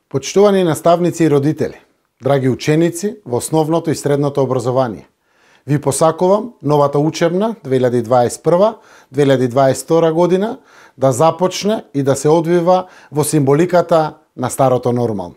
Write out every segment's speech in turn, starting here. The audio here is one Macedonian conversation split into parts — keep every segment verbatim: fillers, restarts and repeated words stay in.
Почитувани наставници и родители, драги ученици во основното и средното образование, ви посакувам новата учебна две илјади дваесет и прва - две илјади дваесет и втора година да започне и да се одвива во символиката на старото нормално.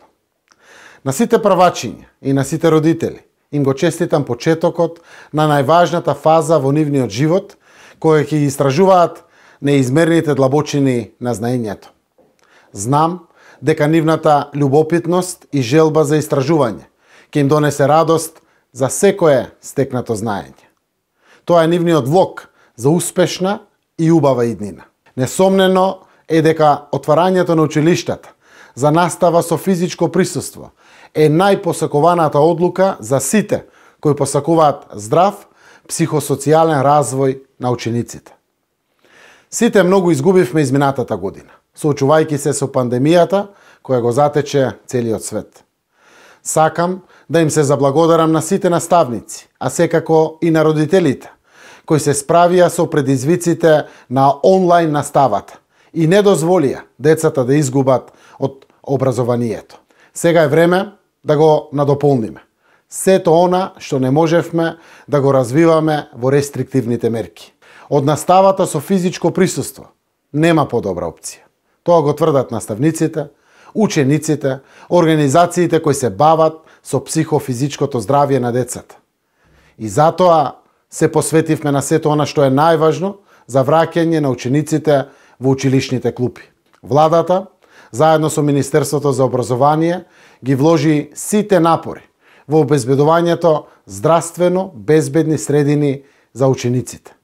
На сите правачиња и на сите родители им го честитам почетокот на најважната фаза во нивниот живот, која ќе ги истражуваат неизмерните длабочини на знаењето. Знам дека нивната љубопитност и желба за истражување ќе им донесе радост за секое стекнато знаење. Тоа е нивниот влог за успешна и убава иднина. Несомнено е дека отварањето на училиштата за настава со физичко присуство е најпосакуваната одлука за сите кои посакуваат здрав психосоцијален развој на учениците. Сите многу изгубивме изминатата година, соочувајќи се со пандемијата која го затече целиот свет. Сакам да им се заблагодарам на сите наставници, а секако и на родителите, кои се справија со предизвиците на онлайн наставата и не дозволија децата да изгубат од образованието. Сега е време да го надополниме. Сето она што не можевме да го развиваме во рестриктивните мерки. Од наставата со физичко присуство нема подобра опција. Тоа го тврдат наставниците, учениците, организациите кои се бават со психофизичкото здравје на децата. И затоа се посветивме на сето она што е најважно за враќање на учениците во училишните клупи. Владата, заедно со Министерството за образование, ги вложи сите напори во обезбедувањето здравствено безбедни средини за учениците.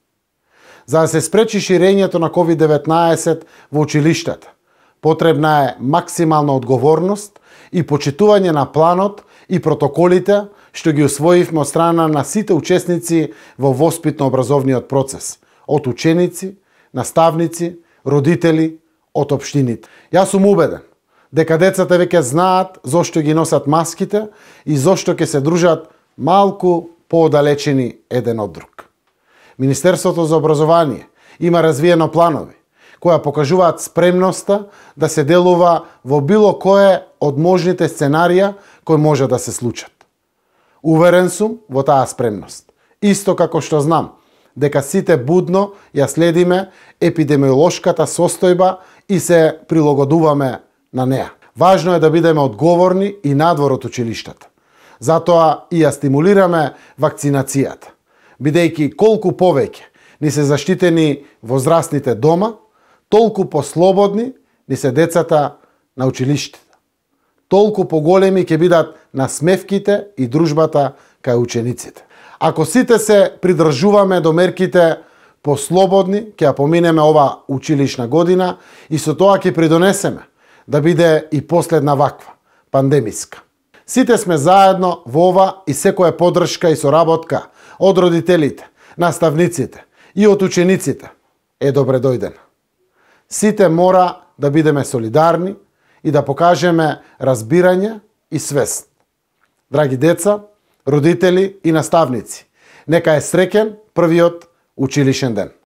За да се спречи ширењето на ковид деветнаесет во училиштата, потребна е максимална одговорност и почитување на планот и протоколите што ги усвоивме од страна на сите учесници во воспитно-образовниот процес, од ученици, наставници, родители, од општините. Јас сум убеден дека децата веќе знаат зошто ги носат маските и зошто ќе се дружат малку поодалечени еден од друг. Министерството за образование има развиено планови која покажуваат спремноста да се делува во било кое од можните сценарија кои може да се случат. Уверен сум во таа спремност. Исто како што знам дека сите будно ја следиме епидемиолошката состојба и се прилагодуваме на неа. Важно е да бидеме одговорни и надвор од училиштата. Затоа и ја стимулираме вакцинацијата, бидејќи колку повеќе ни се заштитени возрастните дома, толку послободни ни се децата на училиштата. Толку поголеми ќе бидат насмевките и дружбата кај учениците. Ако сите се придржуваме до мерките послободни, ќе ја поминеме ова училишна година и со тоа ќе придонесеме да биде и последна ваква, пандемиска. Сите сме заедно во ова и секоја поддршка и соработка од родителите, наставниците и од учениците е добре дојдена. Сите мора да бидеме солидарни и да покажеме разбирање и свест. Драги деца, родители и наставници, нека е среќен првиот училишен ден.